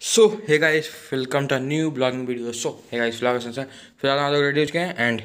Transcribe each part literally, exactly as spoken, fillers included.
So hey guys welcome to new blogging video. So hey guys blog से फिलहाल हम लोग रेडी हो चुके हैं एंड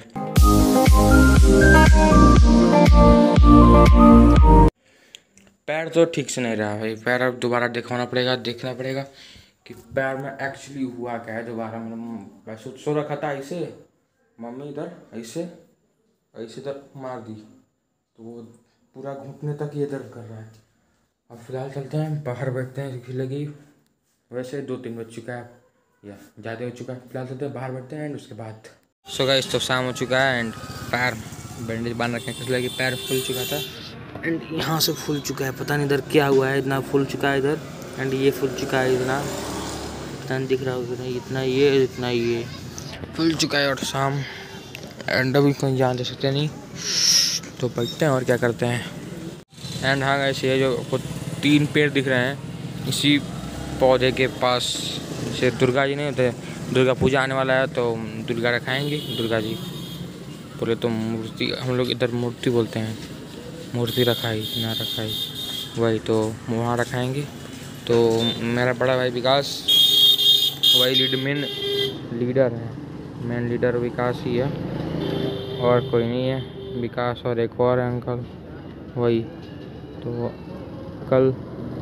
पैर तो ठीक से नहीं रहा भाई। पैर अब दोबारा दिखाना पड़ेगा, देखना पड़ेगा कि पैर में एक्चुअली हुआ क्या है। दोबारा मतलब वैसे सो रखा था ऐसे, मम्मी इधर ऐसे ऐसे इधर मार दी तो वो पूरा घुटने तक ये दर्द कर रहा है। अब फिलहाल चलते हैं बाहर, बैठते हैं, लगी वैसे दो तीन बज चुका है या ज़्यादा हो चुका है। फिलहाल चलते हैं बाहर बैठते हैं एंड उसके बाद सो गाइस तो शाम हो चुका है एंड पैर बैंडेज बांध रखे हैं इसलिए कि पैर फूल चुका था एंड यहाँ से फूल चुका है। पता नहीं इधर क्या हुआ है, इतना फूल चुका है इधर एंड ये फूल चुका है इतना, पता नहीं दिख रहा होगा इतना, ये इतना ये फूल चुका है। और शाम एंड अभी कहीं जान दे सकते नहीं तो बैठते हैं और क्या करते हैं। एंड हाँ गाइस ये जो आपको तीन पेड़ दिख रहे हैं इसी पौधे के पास से दुर्गा जी नहीं होते, दुर्गा पूजा आने वाला है तो दुर्गा रखाएंगे। दुर्गा जी बोले तो मूर्ति, हम लोग इधर मूर्ति बोलते हैं, मूर्ति रखाई ना रखाई वही तो वहाँ रखाएंगे। तो मेरा बड़ा भाई विकास वही लीड मेन लीडर है, मेन लीडर विकास ही है और कोई नहीं है। विकास और एक और है अंकल वही। तो कल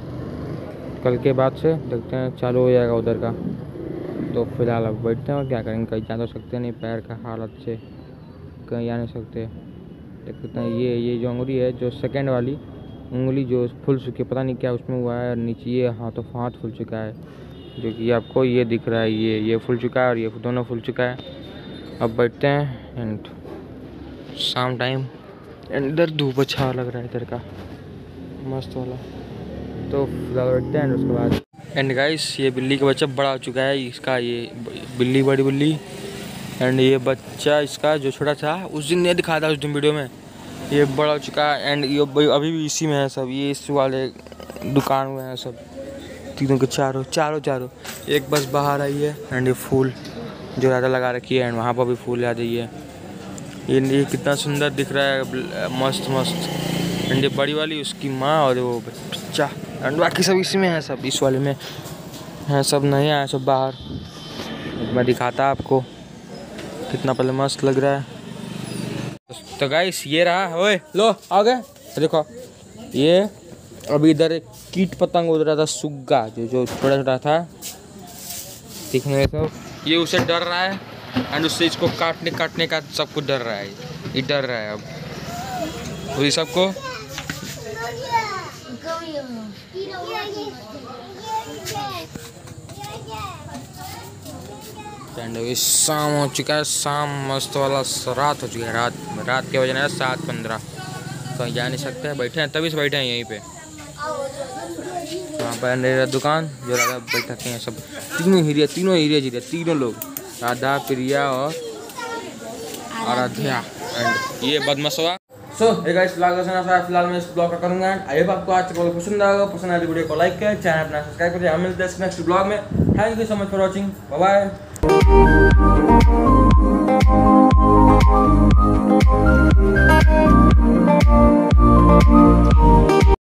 कल के बाद से देखते हैं चालू हो जाएगा उधर का। तो फिलहाल अब बैठते हैं और क्या करेंगे, कहीं जा तो सकते नहीं, पैर का हालत से कहीं जा नहीं सकते। देखते हैं ये ये जो उंगली है, जो सेकंड वाली उंगली जो फूल चुकी है, पता नहीं क्या उसमें हुआ है। नीचे ये हाथों हाथ फूल चुका है जो कि आपको ये दिख रहा है, ये ये फूल चुका है और ये दोनों फूल चुका है। अब बैठते हैं एंड शाम टाइम एंड इधर धूप अच्छा लग रहा है इधर का मस्त वाला। तो फिलहाल बैठते हैं उसके बाद एंड गाइस ये बिल्ली का बच्चा बड़ा हो चुका है इसका, ये बिल्ली बड़ी बिल्ली एंड ये बच्चा इसका जो छोटा था उस दिन नहीं दिखाया था, उस दिन वीडियो में ये बड़ा हो चुका है एंड ये अभी भी इसी में है सब। ये इस वाले दुकान में है सब, तीनों के चारों चारों चारों एक बस बाहर आई है एंड ये फूल जो ज़्यादा लगा रखी है एंड वहाँ पर भी फूल आ रही है। ये ये कितना सुंदर दिख रहा है, मस्त मस्त। एंड ये बड़ी वाली उसकी माँ और वो बच्चा एंड बाकी सब इसी में है, सब इस वाले में है, सब नहीं आया सब बाहर। मैं दिखाता आपको कितना पहले मस्त लग रहा है। तो गाइस ये रहा, ओए लो आ गए देखो। ये अभी इधर एक कीट पतंग उड़ रहा था, सुग्गा जो जो छोटा छोटा था दिखने में, सब ये उसे डर रहा है एंड उससे इसको काटने काटने का सब कुछ डर रहा है, ये डर रहा है अब तो ये सबको। शाम हो चुका है, शाम मस्त वाला रात हो चुकी है, रात रात के बजे है सात पंद्रह। कहीं जा नहीं सकते, बैठे हैं तभी से बैठे हैं यहीं पे। वहाँ पर मेरा दुकान जो राधा बैठते हैं सब, तीनों हीरे तीनों हीरे जीरे तीनों लोग, राधा प्रिया और आराध्या एंड ये बदमसवा। सो हे गाइस ब्लॉग का सुना फिलहाल मैं इस ब्लॉग का करूँगा एंड आई होप आपको आज का पसंद आएगा। पसंद आए तो वीडियो को लाइक करें, चैनल अपना सब्सक्राइब करें। हम मिलते हैं नेक्स्ट ब्लॉग में। Thank you so much for watching, bye bye.